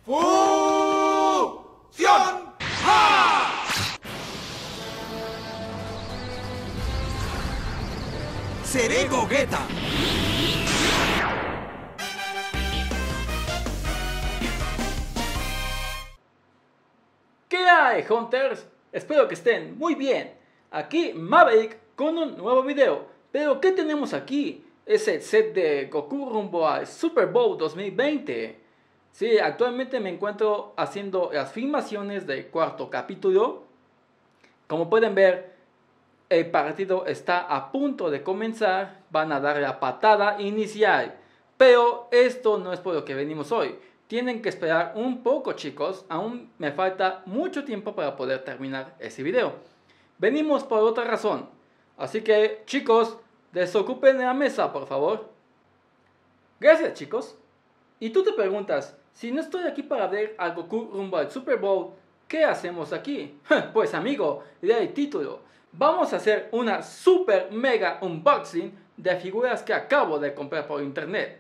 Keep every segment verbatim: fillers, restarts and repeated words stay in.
¡Fusión! ¡Ja! ¡Seré Gogeta! ¿Qué hay, Hunters? Espero que estén muy bien. Aquí Maverick con un nuevo video. Pero ¿qué tenemos aquí? Es el set de Goku rumbo al Super Bowl dos mil veinte. Sí, actualmente me encuentro haciendo las filmaciones del cuarto capítulo. Como pueden ver, el partido está a punto de comenzar. Van a dar la patada inicial. Pero esto no es por lo que venimos hoy. Tienen que esperar un poco, chicos. Aún me falta mucho tiempo para poder terminar ese video. Venimos por otra razón. Así que, chicos, desocupen la mesa, por favor. Gracias, chicos. Y tú te preguntas, si no estoy aquí para ver a Goku rumbo al Super Bowl, ¿qué hacemos aquí? Pues amigo, lee el título. Vamos a hacer una super mega unboxing de figuras que acabo de comprar por internet.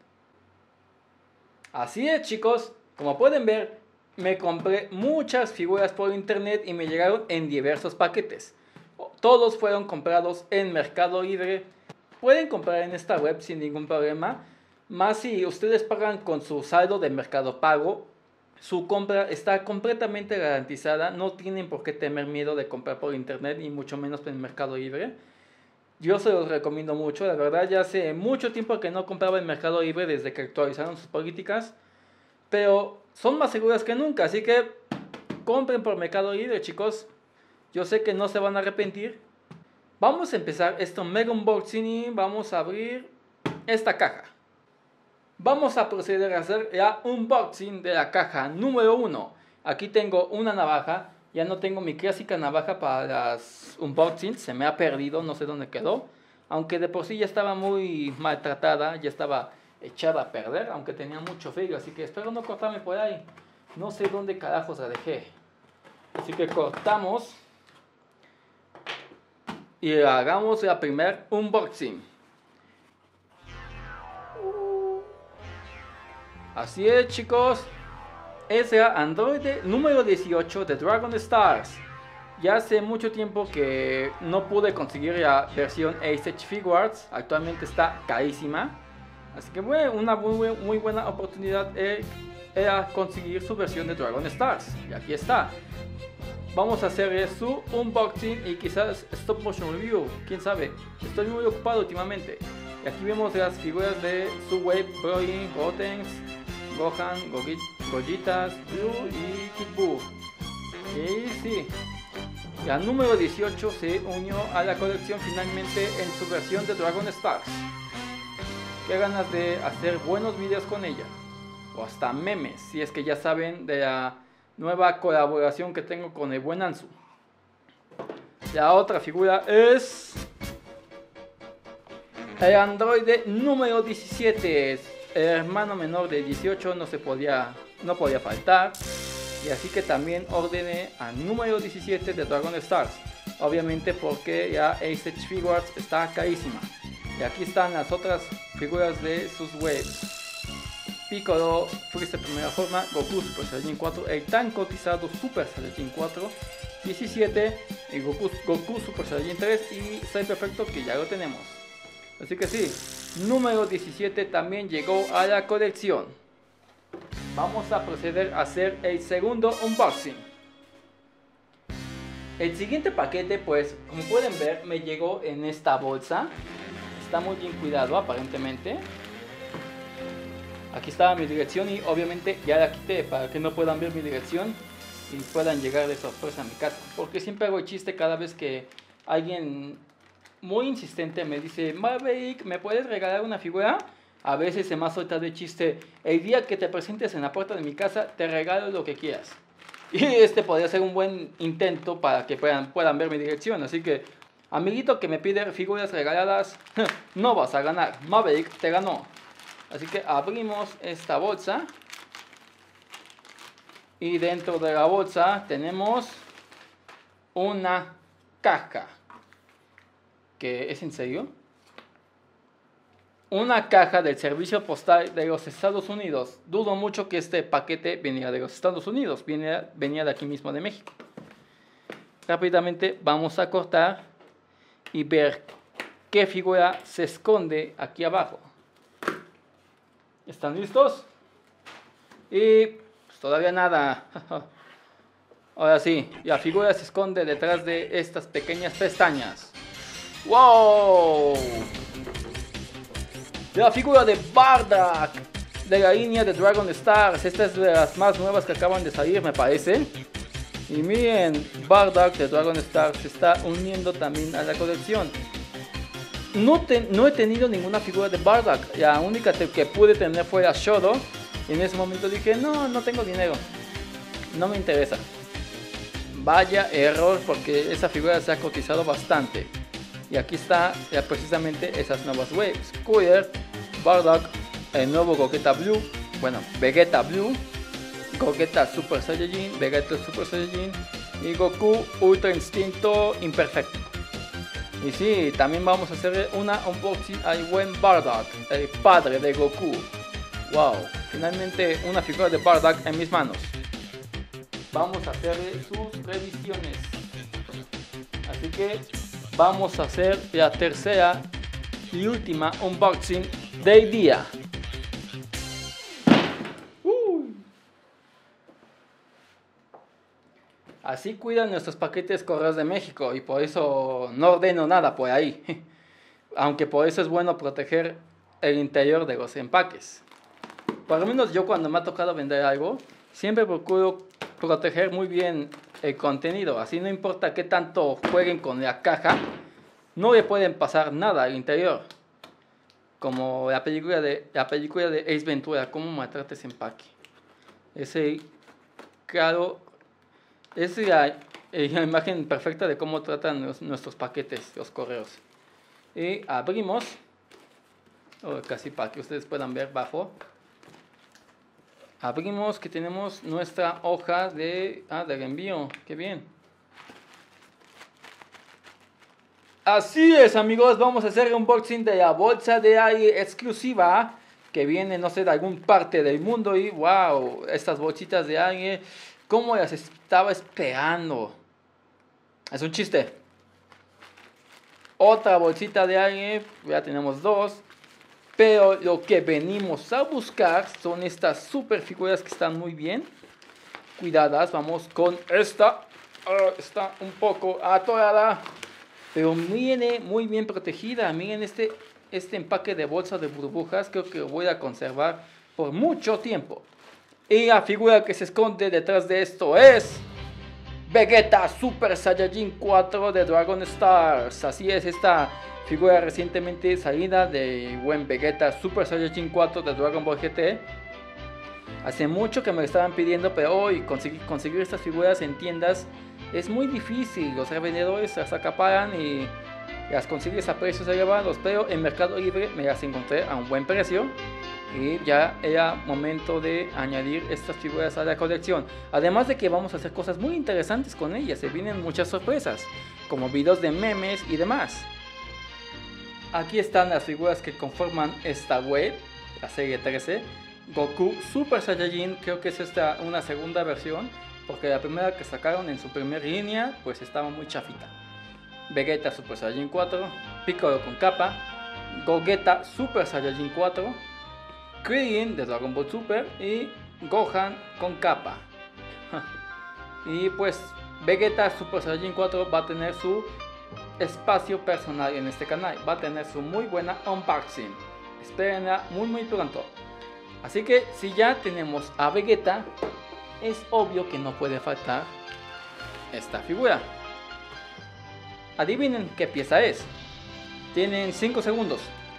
Así es, chicos, como pueden ver, me compré muchas figuras por internet y me llegaron en diversos paquetes. Todos fueron comprados en Mercado Libre. Pueden comprar en esta web sin ningún problema. Más si ustedes pagan con su saldo de Mercado Pago, su compra está completamente garantizada. No tienen por qué temer miedo de comprar por internet y mucho menos en Mercado Libre. Yo se los recomiendo mucho, la verdad ya hace mucho tiempo que no compraba en Mercado Libre desde que actualizaron sus políticas. Pero son más seguras que nunca, así que compren por Mercado Libre, chicos. Yo sé que no se van a arrepentir. Vamos a empezar esto mega unboxing y vamos a abrir esta caja. Vamos a proceder a hacer la unboxing de la caja número uno. Aquí tengo una navaja. Ya no tengo mi clásica navaja para las unboxings. Se me ha perdido, no sé dónde quedó. Aunque de por sí ya estaba muy maltratada. Ya estaba echada a perder, aunque tenía mucho frío. Así que espero no cortarme por ahí. No sé dónde carajos la dejé. Así que cortamos. Y hagamos la primer unboxing. Así es, chicos. Es la Android número dieciocho de Dragon Stars. Ya hace mucho tiempo que no pude conseguir la versión Ace Edge Figuarts. Actualmente está carísima. Así que bueno, una muy, muy buena oportunidad eh, era conseguir su versión de Dragon Stars. Y aquí está. Vamos a hacer su unboxing y quizás stop motion review. Quién sabe. Estoy muy ocupado últimamente. Y aquí vemos las figuras de Subway, Broly, Gotenks, Gohan, Gojitas, Blue y Kid Buu. Y sí, la número dieciocho se unió a la colección finalmente en su versión de Dragon Stars. Qué ganas de hacer buenos videos con ella. O hasta memes, si es que ya saben de la nueva colaboración que tengo con el buen Ansu. La otra figura es el androide número diecisiete. El hermano menor de dieciocho no se podía, no podía faltar. Y así que también ordené al número diecisiete de Dragon Stars. Obviamente porque ya Ace Edge Figuarts está carísima. Y aquí están las otras figuras de sus webs. Piccolo, Freezer primera forma, Goku Super Saiyajin cuatro, el tan cotizado Super Saiyajin cuatro, diecisiete, el Goku, Goku Super Saiyajin tres y Sai Perfecto, que ya lo tenemos. Así que sí, número diecisiete también llegó a la colección. Vamos a proceder a hacer el segundo unboxing. El siguiente paquete, pues, como pueden ver, me llegó en esta bolsa. Está muy bien cuidado, aparentemente. Aquí estaba mi dirección y obviamente ya la quité para que no puedan ver mi dirección y puedan llegar de sorpresa a mi casa. Porque siempre hago el chiste cada vez que alguien muy insistente me dice: Maverick, ¿me puedes regalar una figura? A veces se me ha soltado de chiste: el día que te presentes en la puerta de mi casa te regalo lo que quieras. Y este podría ser un buen intento para que puedan, puedan ver mi dirección. Así que, amiguito que me pide figuras regaladas, no vas a ganar. Maverick te ganó. Así que abrimos esta bolsa. Y dentro de la bolsa tenemos una caja. ¿Qué es en serio? una caja del servicio postal de los Estados Unidos. Dudo mucho que este paquete venía de los Estados Unidos, venía, venía de aquí mismo de México. Rápidamente vamos a cortar y ver qué figura se esconde aquí abajo. ¿Están listos? Y pues, todavía nada. Ahora sí, la figura se esconde detrás de estas pequeñas pestañas. ¡Wow! La figura de Bardock de la línea de Dragon Stars. Esta es de las más nuevas que acaban de salir, me parece. Y miren, Bardock de Dragon Stars se está uniendo también a la colección. No, te, no he tenido ninguna figura de Bardock. La única que pude tener fue a Shoto. Y en ese momento dije, no, no tengo dinero. No me interesa. Vaya error, porque esa figura se ha cotizado bastante. Y aquí está ya precisamente esas nuevas waves. Cooler, Bardock, el nuevo Gogeta Blue. Bueno, Vegeta Blue. Gogeta Super Saiyajin, Vegeta Super Saiyajin. Y Goku Ultra Instinto Imperfecto. Y sí, también vamos a hacer una unboxing al buen Bardock, el padre de Goku. Wow, finalmente una figura de Bardock en mis manos. Vamos a hacer sus revisiones. Así que vamos a hacer la tercera y última unboxing del día. Así cuidan nuestros paquetes Correos de México y por eso no ordeno nada por ahí. Aunque por eso es bueno proteger el interior de los empaques. Por lo menos yo cuando me ha tocado vender algo, siempre procuro proteger muy bien el contenido. Así no importa qué tanto jueguen con la caja, no le pueden pasar nada al interior. Como la película de, la película de Ace Ventura, cómo maltrata ese empaque. Ese, claro... Es la, la imagen perfecta de cómo tratan los, nuestros paquetes, los correos. Y abrimos, oh, casi para que ustedes puedan ver bajo. Abrimos que tenemos nuestra hoja de, ah, del envío. ¡Qué bien! Así es, amigos, vamos a hacer un unboxing de la bolsa de aire exclusiva que viene, no sé, de alguna parte del mundo. Y wow, estas bolsitas de aire, cómo las estaba esperando. Es un chiste. Otra bolsita de aire, ya tenemos dos. Pero lo que venimos a buscar son estas super figuras que están muy bien cuidadas. Vamos con esta. Uh, está un poco atorada, pero viene muy bien protegida. Miren este, este empaque de bolsa de burbujas. Creo que lo voy a conservar por mucho tiempo. Y la figura que se esconde detrás de esto es Vegeta Super Saiyajin cuatro de Dragon Stars. Así es, esta figura recientemente salida de buen Vegeta Super Saiyajin cuatro de Dragon Ball G T. Hace mucho que me lo estaban pidiendo, pero hoy conseguir, conseguir estas figuras en tiendas es muy difícil. Los revendedores las acaparan y las consigues a precios elevados, pero en Mercado Libre me las encontré a un buen precio. Y ya era momento de añadir estas figuras a la colección. Además de que vamos a hacer cosas muy interesantes con ellas. Se vienen muchas sorpresas, como videos de memes y demás. Aquí están las figuras que conforman esta wave, la serie trece. Goku Super Saiyajin, creo que es esta una segunda versión, porque la primera que sacaron en su primera línea pues estaba muy chafita. Vegeta Super Saiyajin cuatro, Piccolo con capa, Gogeta Super Saiyajin cuatro, Krillin de Dragon Ball Super y Gohan con capa. Y pues Vegeta Super Saiyajin cuatro va a tener su espacio personal en este canal, va a tener su muy buena unboxing. Espérenla muy muy pronto. Así que si ya tenemos a Vegeta, es obvio que no puede faltar esta figura. Adivinen qué pieza es. Tienen cinco segundos.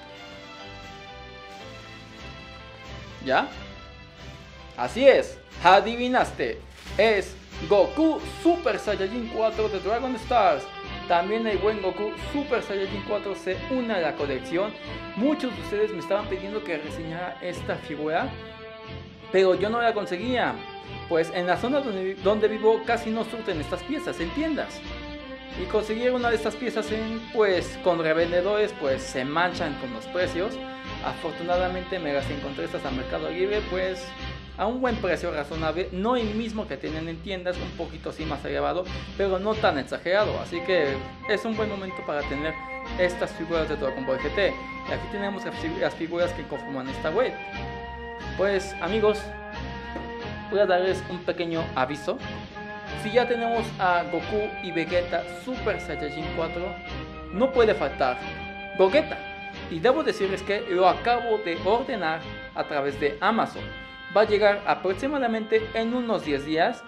¿Ya? Así es, adivinaste. Es Goku Super Saiyajin cuatro de Dragon Stars. También el buen Goku Super Saiyajin cuatro se une a la colección. Muchos de ustedes me estaban pidiendo que reseñara esta figura, pero yo no la conseguía, pues en la zona donde, donde vivo casi no surten estas piezas en tiendas. Y conseguir una de estas piezas en, pues, con revendedores pues se manchan con los precios. Afortunadamente me las encontré estas a Mercado Libre pues a un buen precio razonable, no el mismo que tienen en tiendas, un poquito así más elevado, pero no tan exagerado, así que es un buen momento para tener estas figuras de Dragon Ball G T. Y aquí tenemos las figuras que conforman esta web. Pues amigos, voy a darles un pequeño aviso. Si ya tenemos a Goku y Vegeta Super Saiyajin cuatro, no puede faltar Gogeta. Y debo decirles que lo acabo de ordenar a través de Amazon. Va a llegar aproximadamente en unos diez días.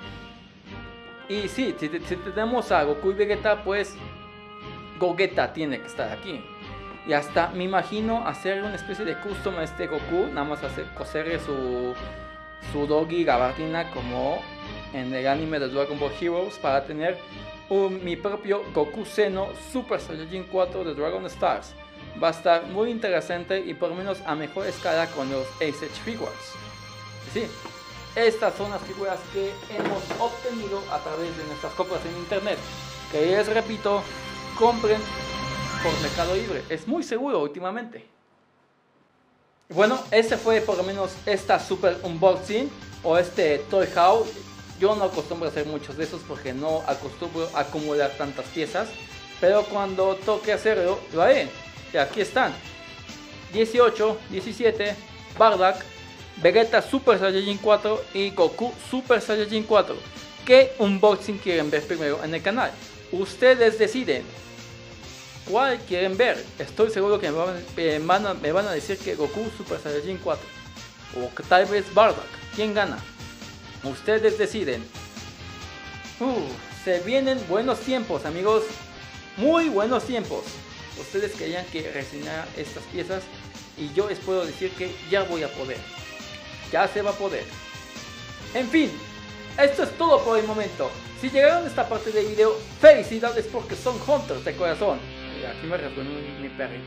Y sí, si, si tenemos a Goku y Vegeta, pues Gogeta tiene que estar aquí. Y hasta me imagino hacer una especie de custom a este Goku. Nada más hacer, coserle su, su Dogi gabardina como en el anime de Dragon Ball Heroes, para tener un, mi propio Goku Seno Super Saiyajin cuatro de Dragon Stars. Va a estar muy interesante y por lo menos a mejor escala con los Ace Edge Figures. Sí, estas son las figuras que hemos obtenido a través de nuestras compras en internet, que les repito, compren por Mercado Libre, es muy seguro últimamente. Bueno, este fue por lo menos esta super unboxing o este Toy Haul. Yo no acostumbro a hacer muchos de esos porque no acostumbro a acumular tantas piezas, pero cuando toque hacerlo, lo haré. Y aquí están: dieciocho, diecisiete, Bardock, Vegeta Super Saiyajin cuatro y Goku Super Saiyajin cuatro. ¿Qué unboxing quieren ver primero en el canal? Ustedes deciden cuál quieren ver. Estoy seguro que me van, eh, van a, me van a decir que Goku Super Saiyajin cuatro o que tal vez Bardock. ¿Quién gana? Ustedes deciden. Uh, se vienen buenos tiempos, amigos. Muy buenos tiempos. Ustedes querían que reseñara estas piezas y yo les puedo decir que ya voy a poder. Ya se va a poder. En fin, esto es todo por el momento. Si llegaron a esta parte del video, felicidades porque son hunters de corazón. Y aquí me resbaló mi, mi perrito.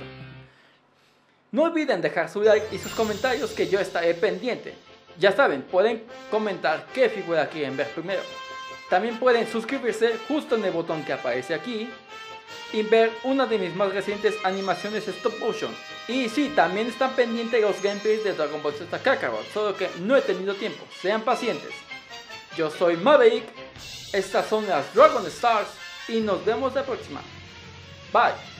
No olviden dejar su like y sus comentarios, que yo estaré pendiente. Ya saben, pueden comentar qué figura quieren ver primero. También pueden suscribirse justo en el botón que aparece aquí y ver una de mis más recientes animaciones stop motion. Y sí, también están pendientes los gameplays de Dragon Ball Z Kakarot, solo que no he tenido tiempo, sean pacientes. Yo soy Maverick, estas son las Dragon Stars y nos vemos la próxima. Bye.